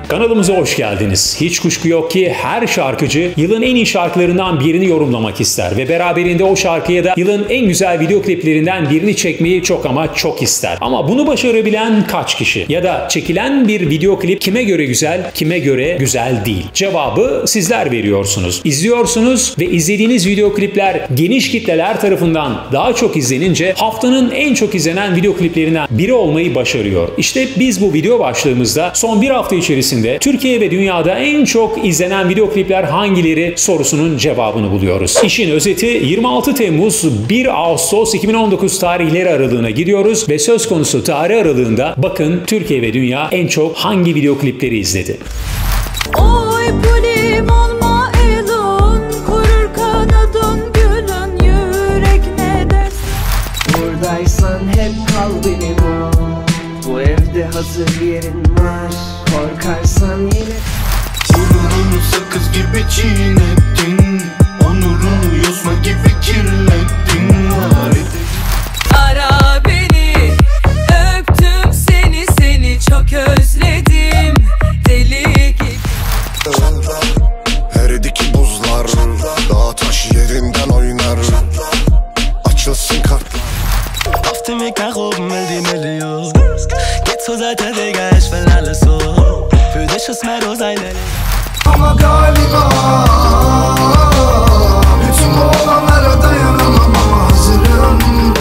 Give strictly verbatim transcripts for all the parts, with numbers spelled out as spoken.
Kanalımıza hoş geldiniz. Hiç kuşku yok ki her şarkıcı yılın en iyi şarkılarından birini yorumlamak ister ve beraberinde o şarkıya da yılın en güzel video kliplerinden birini çekmeyi çok ama çok ister. Ama bunu başarabilen kaç kişi? Ya da çekilen bir video klip kime göre güzel, kime göre güzel değil? Cevabı sizler veriyorsunuz. İzliyorsunuz ve izlediğiniz video klipler geniş kitleler tarafından daha çok izlenince haftanın en çok izlenen video kliplerinden biri olmayı başarıyor. İşte biz bu video başlığımızda son bir hafta içerisinde Türkiye ve dünyada en çok izlenen video klipler hangileri sorusunun cevabını buluyoruz. İşin özeti yirmi altı Temmuz bir Ağustos iki bin on dokuz tarihleri aralığına gidiyoruz ve söz konusu tarih aralığında bakın Türkiye ve dünya en çok hangi video klipleri izledi. Oy pulim olma elun, kurur kanadın gülün, yürek ne dersin? Buradaysan hep kal benim o, bu evde hazır yerin var. Korkarsan yine gururunu sakız gibi çiğnettin, onurunu yosma gibi kirlettin. Ara beni, öptüm seni, seni çok özledim, deli gibi. Her ediki buzlar, dağ taş yerinden oynar. Açılsın kartlar. Auf dem Weg nach oben will die Million. Geht zur Seite, Digga, ich will alles so. Für dich ist mehr los ein Ama galiba bütün bu olanlara dayanamam ama hazırım.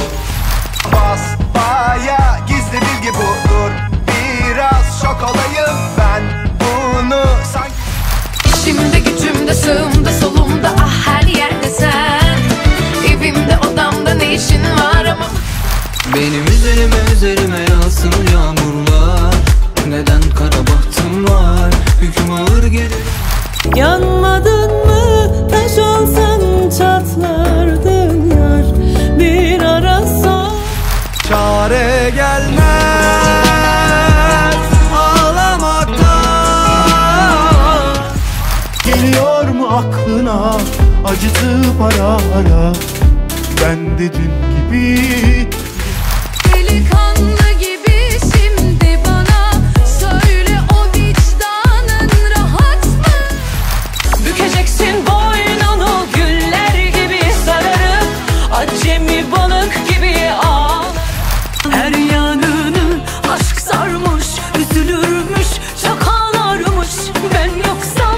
Basbaya gizli bilgi budur, biraz şok olayım ben bunu sanki. İşimde gücümde sağımda solumda, ah her yerde sen. Evimde odamda ne işin var ama benim üzerime üzerime yağsın yağmurlar. Neden kara bahtım var, hüküm ağır gelir. Yanmadın mı taş olsan çatlardın yar, bir ara son. Çare gelmez ağlamaktan. Geliyor mu aklına acıtıp ara ara, ben de dün gibi. delikanlı gibi şimdi bana söyle, o vicdanın rahat mı? Bükeceksin boynunu güller gibi sararıp, acemi balık gibi ağlar. Her yanını aşk sarmış, üzülürmüş, çok ağlarmış. Ben yoksam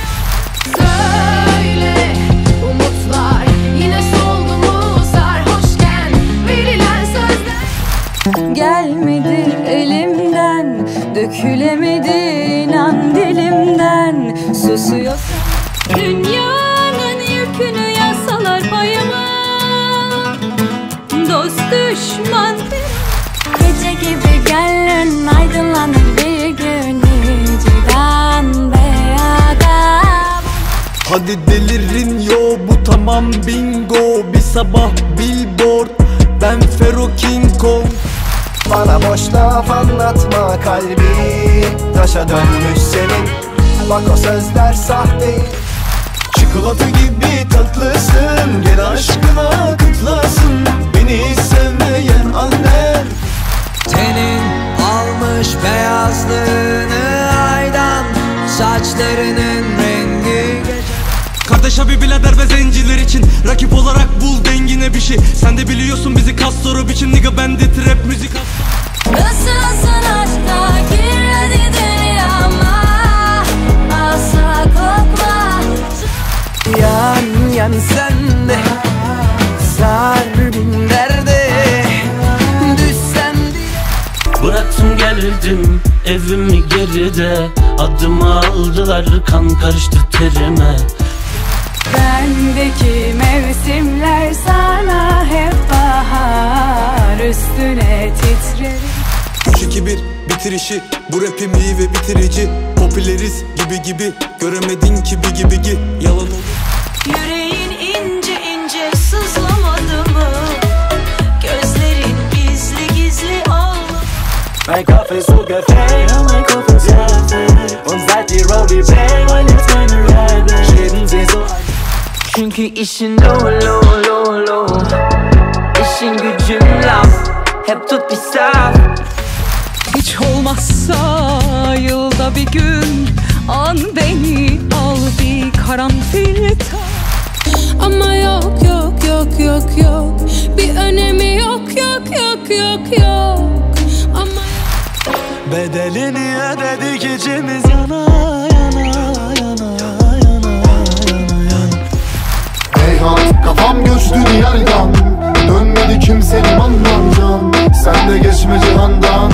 Söyle umutlar yine soldu mu sarhoşken verilen sözler. gelmedi elimden, dökülemedi inan dilimden. Susuyorsun dünyanın yükünü yasalar payıma, dost düşman gece gibi gelin aydınlanır bir gün, icran beyada. Hadi delirin yo, bu tamam bingo. Bir sabah billboard, ben Fero King Kong. Bana boş laf anlatma, kalbi taşa dönmüş senin. Bak o sözler sahte. Çikolata gibi tatlısın, gel aşkına kutlasın beni sevmeyen annen. Tenin almış beyazlığını aydan, saçlarının rengi gece. Kardeş abi birader ve zenciler için rakip olarak bul dengine bir şey. Sen de biliyorsun bizi kas soru biçim nigga, bende trap müzik hasta. Nasılsın aşka gir hadi dünyama, asla korkma. Yan yan sen de sar bin derde, düşsen dile. Bıraktım geldim evimi geride, adımı aldılar kan karıştı terime. Bendeki mevsimler sana hep bahar, üstüne titrerim. üç iki bir bitirişi, bu rapim iyi ve bitirici. Popüleriz gibi gibi, göremedin ki bir gibi gi. Yalan olur. Yüreğin ince ince sızlamadı mı? Gözlerin gizli gizli ağladı. Mein Kopf ist so gefällt, mein Kopf ist heftig. Und seit die Roadie bang, mein jetzt meine Rebel. Reden sie so ein. Çünkü işin low low low low, İşin gücün laf, hep tut bir saf. Hiç olmazsa yılda bir gün an beni al bir karanfil. Ama yok yok yok yok yok, bir önemi yok yok yok yok yok. Ama bedelini ödedik içimiz yana yana yana yana yana. Reyhan kafam göçtü diyardan, dönmedi kimsenin anlamdan. Sen de geçme cihandan.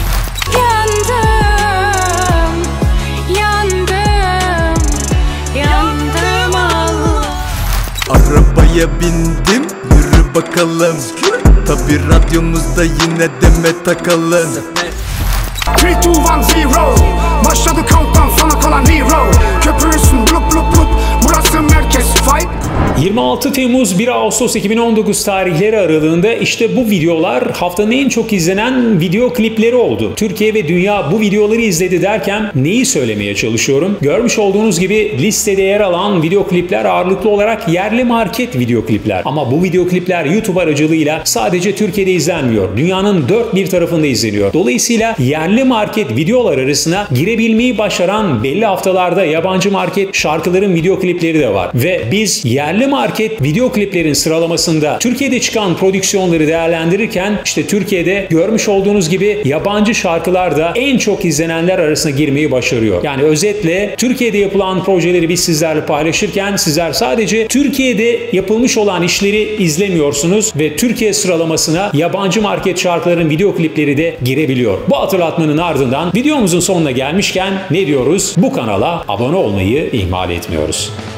yandım, yandım, yandım Allah. Arabaya bindim, yürü bakalım. Tabi radyomuzda yine deme takalım. üç, iki, bir, zero. Başladı countdown, sana kalan hero. Köpürürsün blup blup blup, burası merkez fight. yirmi altı Temmuz bir Ağustos iki bin on dokuz tarihleri aralığında işte bu videolar haftanın en çok izlenen video klipleri oldu. Türkiye ve dünya bu videoları izledi derken neyi söylemeye çalışıyorum? Görmüş olduğunuz gibi listede yer alan video klipler ağırlıklı olarak yerli market video klipler. Ama bu video klipler YouTube aracılığıyla sadece Türkiye'de izlenmiyor. Dünyanın dört bir tarafında izleniyor. Dolayısıyla yerli market videolar arasına girebilmeyi başaran belli haftalarda yabancı market şarkıların video klipleri de var. Ve biz yerli market video kliplerin sıralamasında Türkiye'de çıkan prodüksiyonları değerlendirirken işte Türkiye'de görmüş olduğunuz gibi yabancı şarkılar da en çok izlenenler arasına girmeyi başarıyor. Yani özetle Türkiye'de yapılan projeleri biz sizlerle paylaşırken sizler sadece Türkiye'de yapılmış olan işleri izlemiyorsunuz ve Türkiye sıralamasına yabancı market şarkıların video klipleri de girebiliyor. Bu hatırlatmanın ardından videomuzun sonuna gelmişken ne diyoruz? Bu kanala abone olmayı ihmal etmiyoruz.